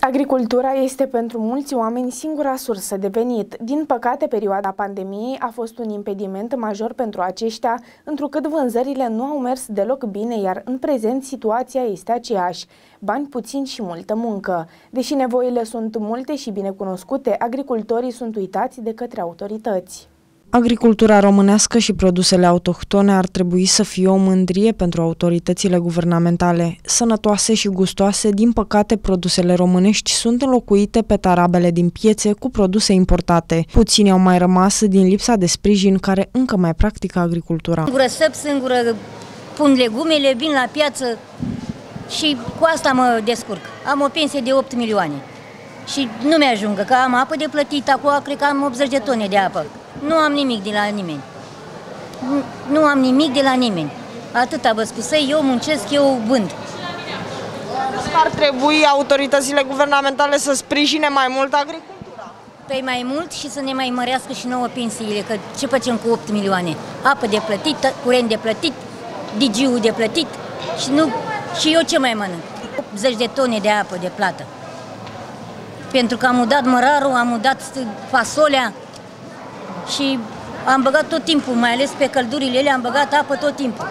Agricultura este pentru mulți oameni singura sursă de venit. Din păcate, perioada pandemiei a fost un impediment major pentru aceștia, întrucât vânzările nu au mers deloc bine, iar în prezent situația este aceeași. Bani puțini și multă muncă. Deși nevoile sunt multe și bine cunoscute, agricultorii sunt uitați de către autorități. Agricultura românească și produsele autohtone ar trebui să fie o mândrie pentru autoritățile guvernamentale. Sănătoase și gustoase, din păcate, produsele românești sunt înlocuite pe tarabele din piețe cu produse importate. Puțini au mai rămas din lipsa de sprijin care încă mai practică agricultura. Singură săp, singură pun legumele, vin la piață și cu asta mă descurc. Am o pensie de 8 milioane și nu mi-ajungă, că am apă de plătit, acum cred că am 80 de tone de apă. Nu am nimic de la nimeni. Nu am nimic de la nimeni. Atâta vă spus, eu muncesc, eu vând. Ar trebui autoritățile guvernamentale să sprijine mai mult agricultura? Păi mai mult și să ne mai mărească și nouă pensiile, că ce facem cu 8 milioane? Apă de plătit, curent de plătit, DG-ul de plătit și eu ce mai mănânc? 80 de tone de apă de plată. Pentru că am udat mărarul, am udat fasolea, și am băgat tot timpul, mai ales pe căldurile ele, am băgat apă tot timpul.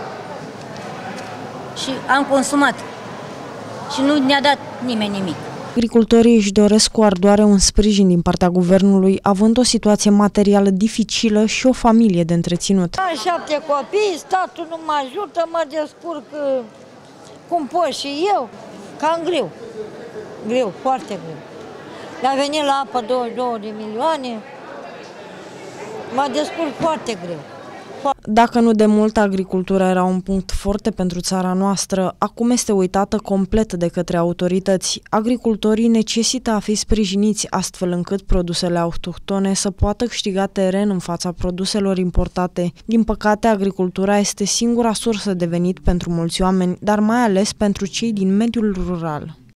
Și am consumat. Și nu ne-a dat nimeni nimic. Agricultorii își doresc cu ardoare un sprijin din partea guvernului, având o situație materială dificilă și o familie de întreținut. Am 7 copii, statul nu mă ajută, mă descurc cum pot și eu. Cam greu. Greu, foarte greu. Le-a venit la apă 22 de milioane. Mă descurc foarte greu. Dacă nu de mult agricultura era un punct forte pentru țara noastră, acum este uitată complet de către autorități. Agricultorii necesită a fi sprijiniți astfel încât produsele autohtone să poată câștiga teren în fața produselor importate. Din păcate, agricultura este singura sursă de venit pentru mulți oameni, dar mai ales pentru cei din mediul rural.